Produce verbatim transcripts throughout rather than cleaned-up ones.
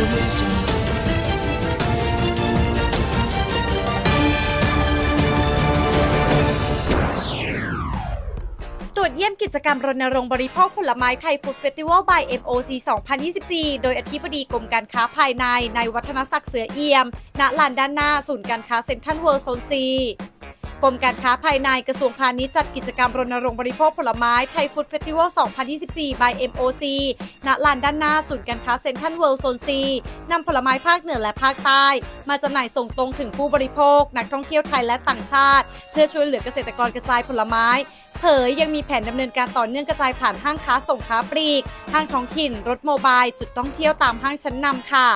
ตรวจเยี่ยมกิจกรรมรณรงค์บริโภคผลไม้ไทยฟู้ดเฟสติวัล by เอ็ม โอ ซี สองพันยี่สิบสี่ โดยอธิบดีกรมการค้าภายในนายวัฒนศักดิ์เสือเอี่ยมณลานด้านหน้าศูนย์การค้าเซ็นทรัลเวิลด์โซน ซี กรมการค้าภายในกระทรวงพาณิชย์จัดกิจกรรมรณรงค์บริโภคผลไม้ไทยฟู้ดเฟสติวัล สองพันยี่สิบสี่ by เอ็ม โอ ซี ณลานด้านหน้าศูนย์การค้าเซ็นทรัลเวิลด์โซน ซี นำผลไม้ภาคเหนือและภาคใต้มาจำหน่ายส่งตรงถึงผู้บริโภคนักท่องเที่ยวไทยและต่างชาติเพื่อช่วยเหลือเกษตรกรกระจายผลไม้เผยยังมีแผนดำเนินการต่อเนื่องกระจายผ่านห้างค้าส่งค้าปลีกห้างท้องถิ่นรถโมบายจุดท่องเที่ยวตามห้างชั้นนำค่ะ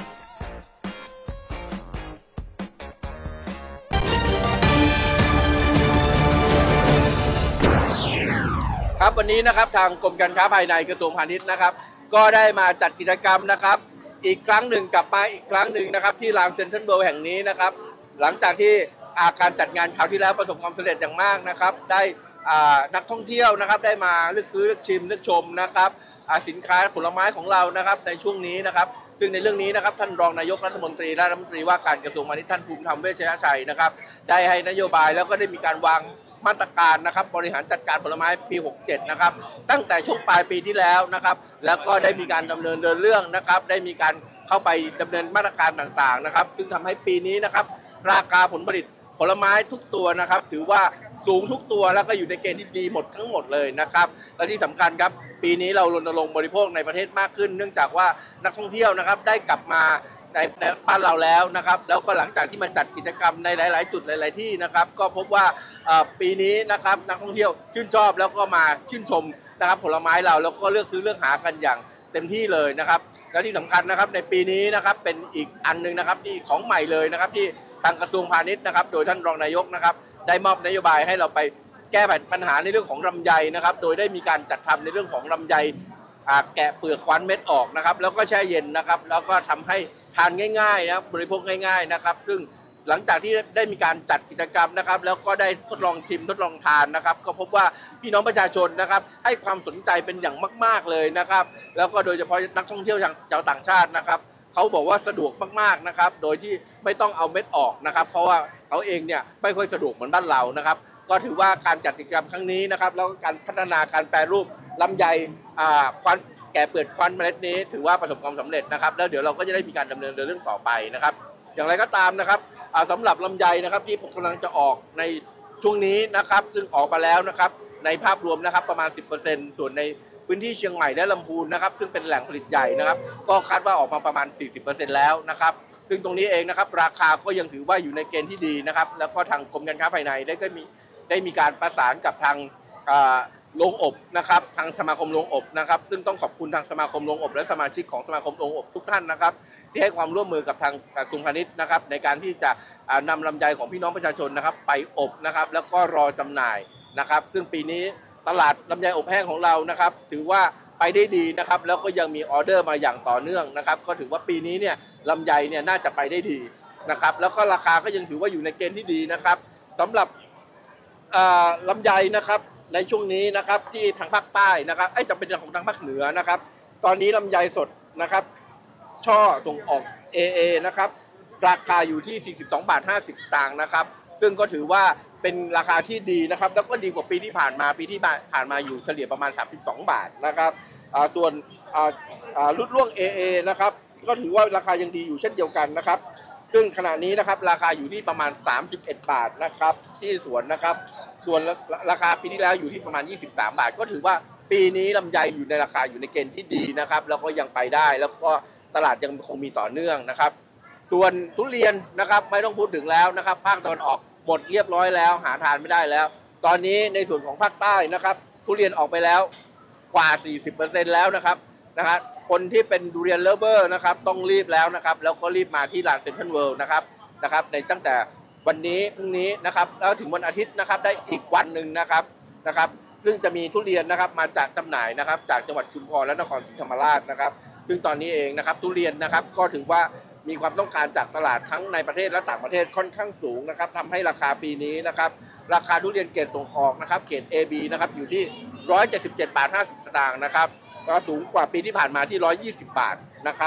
ครับวันนี้นะครับทางกรมการค้าภายในกระทรวงพาณิชย์นะครับก็ได้มาจัดกิจกรรมนะครับอีกครั้งหนึ่งกลับมาอีกครั้งหนึ่งนะครับที่ลานเซ็นทรัลเวิลด์แห่งนี้นะครับหลังจากที่อาการจัดงานคราวที่แล้วประสบความสำเร็จอย่างมากนะครับได้นักท่องเที่ยวนะครับได้มาเลือกซื้อเลือกชิมเลือกชมนะครับสินค้าผลไม้ของเรานะครับในช่วงนี้นะครับซึ่งในเรื่องนี้นะครับท่านรองนายกรัฐมนตรีและรัฐมนตรีว่าการกระทรวงพาณิชย์ท่านภูมิธรรมเวชยชัยนะครับได้ให้นโยบายแล้วก็ได้มีการวางมาตรการนะครับบริหารจัดการผลไม้ปีหกสิบเจ็ดนะครับตั้งแต่ช่วงปลายปีที่แล้วนะครับแล้วก็ได้มีการดำเนินเดินเรื่องนะครับได้มีการเข้าไปดำเนินมาตรการต่างๆนะครับซึ่งทำให้ปีนี้นะครับราคาผลผลิตผลไม้ทุกตัวนะครับถือว่าสูงทุกตัวแล้วก็อยู่ในเกณฑ์ที่ดีหมดทั้งหมดเลยนะครับและที่สำคัญครับปีนี้เรารณรงค์บริโภคในประเทศมากขึ้นเนื่องจากว่านักท่องเที่ยวนะครับได้กลับมาในบ้านเราแล้วนะครับแล้วก็หลังจากที่มาจัดกิจกรรมในหลายๆจุดหลายๆที่นะครับก็พบว่าปีนี้นะครับนักท่องเที่ยวชื่นชอบแล้วก็มาชื่นชมนะครับผลไม้เราแล้วก็เลือกซื้อเลือกหากันอย่างเต็มที่เลยนะครับและที่สำคัญนะครับในปีนี้นะครับเป็นอีกอันนึงนะครับที่ของใหม่เลยนะครับที่ทางกระทรวงพาณิชย์นะครับโดยท่านรองนายกนะครับได้มอบนโยบายให้เราไปแก้ปัญหาในเรื่องของลำไยนะครับโดยได้มีการจัดทำในเรื่องของลำไยแกะเปลือกควันเม็ดออกนะครับแล้วก็แช่เย็นนะครับแล้วก็ทำให้ทานง่ายๆนะบริโภคง่ายๆนะครับซึ่งหลังจากที่ได้มีการจัดกิจกรรมนะครับแล้วก็ได้ทดลองชิมทดลองทานนะครับก็พบว่าพี่น้องประชาชนนะครับให้ความสนใจเป็นอย่างมากๆเลยนะครับแล้วก็โดยเฉพาะนักท่องเที่ยวชาวต่างชาตินะครับเขาบอกว่าสะดวกมากๆนะครับโดยที่ไม่ต้องเอาเม็ดออกนะครับเพราะว่าเขาเองเนี่ยไม่ค่อยสะดวกเหมือนบ้านเรานะครับก็ถือว่าการจัดกิจกรรมครั้งนี้นะครับแล้วการพัฒนาการแปรรูปลำไยควันแกะเปลือกควันเมล็ดนี้ถือว่าประสบความสำเร็จนะครับแล้วเดี๋ยวเราก็จะได้มีการดำเนินเรื่องต่อไปนะครับอย่างไรก็ตามนะครับสำหรับลำไยนะครับที่กำลังจะออกในช่วงนี้นะครับซึ่งออกมาแล้วนะครับในภาพรวมนะครับประมาณ สิบเปอร์เซ็นต์ ส่วนในพื้นที่เชียงใหม่และลำพูนนะครับซึ่งเป็นแหล่งผลิตใหญ่นะครับก็คาดว่าออกมาประมาณ สี่สิบเปอร์เซ็นต์ แล้วนะครับซึ่งตรงนี้เองนะครับราคาก็ยังถือว่าอยู่ในเกณฑ์ที่ดีนะครับแล้วก็ทางกรมการค้าภายในได้ก็มีได้มีการประสานกับทางโรงอบนะครับทางสมาคมโรงอบนะครับซึ่งต้องขอบคุณทางสมาคมโรงอบและสมาชิกของสมาคมโรงอบทุกท่านนะครับที่ให้ความร่วมมือกับทางกระทรวงพาณิชย์นะครับในการที่จะนำลำไยของพี่น้องประชาชนนะครับไปอบนะครับแล้วก็รอจำหน่ายนะครับซึ่งปีนี้ตลาดลำไยอบแห้งของเรานะครับถือว่าไปได้ดีนะครับแล้วก็ยังมีออเดอร์มาอย่างต่อเนื่องนะครับก็ถือว่าปีนี้เนี่ยลำไยเนี่ยน่าจะไปได้ดีนะครับแล้วก็ราคาก็ยังถือว่าอยู่ในเกณฑ์ที่ดีนะครับสำหรับลำไยนะครับในช่วงนี้นะครับที่ทางภาคใต้นะครับไอ้จะเป็นของทางภาคเหนือนะครับตอนนี้ลำไยสดนะครับช่อส่งออก เอ เอ นะครับราคาอยู่ที่สี่สิบสองบาทห้าสิบสตางค์นะครับซึ่งก็ถือว่าเป็นราคาที่ดีนะครับแล้วก็ดีกว่าปีที่ผ่านมาปีที่ผ่านมาอยู่เฉลี่ยประมาณสามสิบสองบาทนะครับส่วนรุ่นล่วง เอ เอ นะครับก็ถือว่าราคายังดีอยู่เช่นเดียวกันนะครับซึ่งขณะนี้นะครับราคาอยู่ที่ประมาณสามสิบเอ็ดบาทนะครับที่สวนนะครับส่วนราคาปีที่แล้วอยู่ที่ประมาณยี่สิบสามบาทก็ถือว่าปีนี้ลำไยอยู่ในราคาอยู่ในเกณฑ์ที่ดีนะครับแล้วก็ยังไปได้แล้วก็ตลาดยังคงมีต่อเนื่องนะครับส่วนทุเรียนนะครับไม่ต้องพูดถึงแล้วนะครับภาคตะวันออกหมดเรียบร้อยแล้วหาทานไม่ได้แล้วตอนนี้ในส่วนของภาคใต้นะครับทุเรียนออกไปแล้วกว่า สี่สิบเปอร์เซ็นต์ แล้วนะครับนะครับคนที่เป็นทุเรียนเลิฟเวอร์นะครับต้องรีบแล้วนะครับแล้วก็รีบมาที่ลานเซ็นทรัลเวิลด์นะครับนะครับในตั้งแต่วันนี้พรุ่งนี้นะครับแล้วถึงวันอาทิตย์นะครับได้อีกวันหนึ่งนะครับนะครับซึ่งจะมีทุเรียนนะครับมาจากจำหน่ายนะครับจากจังหวัดชุมพรและนครศรีธรรมราชนะครับซึ่งตอนนี้เองนะครับทุเรียนนะครับก็ถือว่ามีความต้องการจากตลาดทั้งในประเทศและต่างประเทศค่อนข้างสูงนะครับทำให้ราคาปีนี้นะครับราคาทุเรียนเกรดส่งออกนะครับเกรด เอ บี นะครับอยู่ที่หนึ่งร้อยเจ็ดสิบเจ็ดบาทห้าสิบสตางค์นะครับก็สูงกว่าปีที่ผ่านมาที่หนึ่งร้อยยี่สิบบาทนะครับ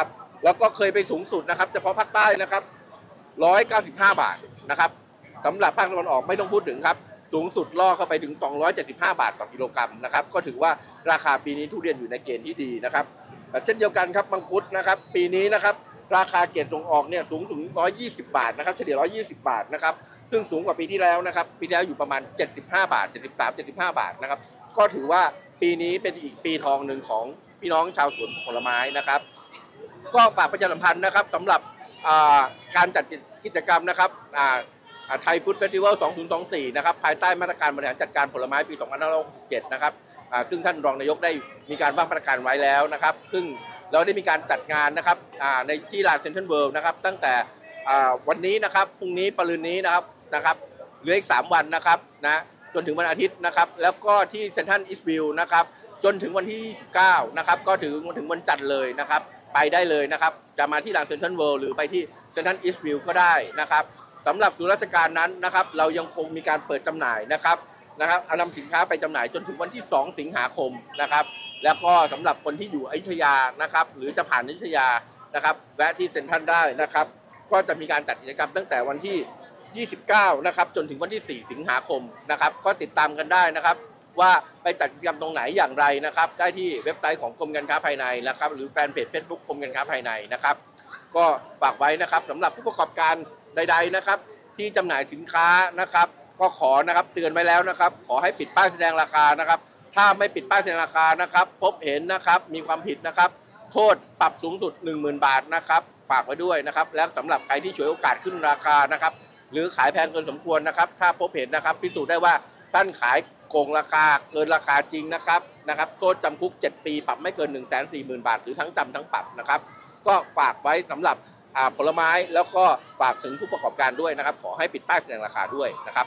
แล้วก็เคยไปสูงสุดนะครับเฉพาะภาคใต้นะครับหนึ่งร้อยเก้าสิบห้าบาทนะครับสำหรับภาคตะวันออกไม่ต้องพูดถึงครับสูงสุดล่อเข้าไปถึงสองร้อยเจ็ดสิบห้าบาทต่อกิโลกรัมนะครับก็ถือว่าราคาปีนี้ทุเรียนอยู่ในเกณฑ์ที่ดีนะครับเช่นเดียวกันครับมังคุดนะครับปีนี้นะครับราคาเกรดส่งออกเนี่ยสูงถึงหนึ่งร้อยยี่สิบบาทนะครับเฉลี่ยหนึ่งร้อยยี่สิบบาทนะครับซึ่งสูงกว่าปีที่แล้วนะครับปีที่แล้วอยู่ประมาณเจ็ดสิบห้าบาทเจ็ดสิบสาม เจ็ดสิบห้าบาทนะครับก็ถือว่าปีนี้เป็นอีกปีทองหนึ่งของพี่น้องชาวสวนผลไม้นะครับก็ฝากประชาสัมพันธ์นะครับสำหรับการจัดกิจกรรมนะครับไทยฟู้ดเฟสติวัล สองพันยี่สิบสี่ นะครับภายใต้มาตรการบริหารจัดการผลไม้ปี สองพันห้าร้อยหกสิบเจ็ด นะครับซึ่งท่านรองนายกได้มีการวางมาตรการไว้แล้วนะครับซึ่งเราได้มีการจัดงานนะครับในที่ลานเซ็นทรัลเวิลด์นะครับตั้งแต่วันนี้นะครับพรุ่งนี้ปรืนนี้นะครับนะครับเหลืออีกสามวันนะครับนะจนถึงวันอาทิตย์นะครับแล้วก็ที่เซ็นทรัลอีสต์วิวนะครับจนถึงวันที่ยี่สิบเก้านะครับก็ถึงถึงวันจันทร์เลยนะครับไปได้เลยนะครับจะมาที่ลานเซ็นทรัลเวิลด์หรือไปที่เซ็นทรัลอีสต์วิวก็ได้นะครับสำหรับศูนย์ราชการนั้นนะครับเรายังคงมีการเปิดจำหน่ายนะครับนะครับเอานำสินค้าไปจำหน่ายจนถึงวันที่สองสิงหาคมนะครับแล้วก็สำหรับคนที่อยู่อยุธยานะครับหรือจะผ่านอยุธยานะครับแวะที่เซ็นทรัลได้นะครับก็จะมีการจัดกิจกรรมตั้งแต่วันที่ยี่สิบเก้านะครับจนถึงวันที่สี่สิงหาคมนะครับก็ติดตามกันได้นะครับว่าไปจัดกิจกรรมตรงไหนอย่างไรนะครับได้ที่เว็บไซต์ของกรมการค้าภายในนะครับหรือแฟนเพจ Facebook กรมการค้าภายในนะครับก็ฝากไว้นะครับสำหรับผู้ประกอบการใดๆนะครับที่จำหน่ายสินค้านะครับก็ขอนะครับเตือนไว้แล้วนะครับขอให้ปิดป้ายแสดงราคานะครับถ้าไม่ปิดป้ายแสดงราคานะครับพบเห็นนะครับมีความผิดนะครับโทษปรับสูงสุด หนึ่งหมื่น บาทนะครับฝากไว้ด้วยนะครับและสำหรับใครที่ฉวยโอกาสขึ้นราคานะครับหรือขายแพงเกินสมควรนะครับถ้าพบเห็นนะครับพิสูจน์ได้ว่าท่านขายโกงราคาเกินราคาจริงนะครับนะครับโทษจำคุกเจ็ดปีปรับไม่เกิน หนึ่งแสนสี่หมื่น บาทหรือทั้งจำทั้งปรับนะครับก็ฝากไว้สำหรับผลไม้แล้วก็ฝากถึงผู้ประกอบการด้วยนะครับขอให้ปิดป้ายแสดงราคาด้วยนะครับ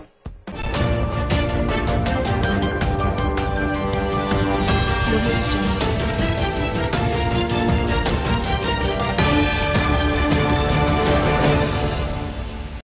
Thank you.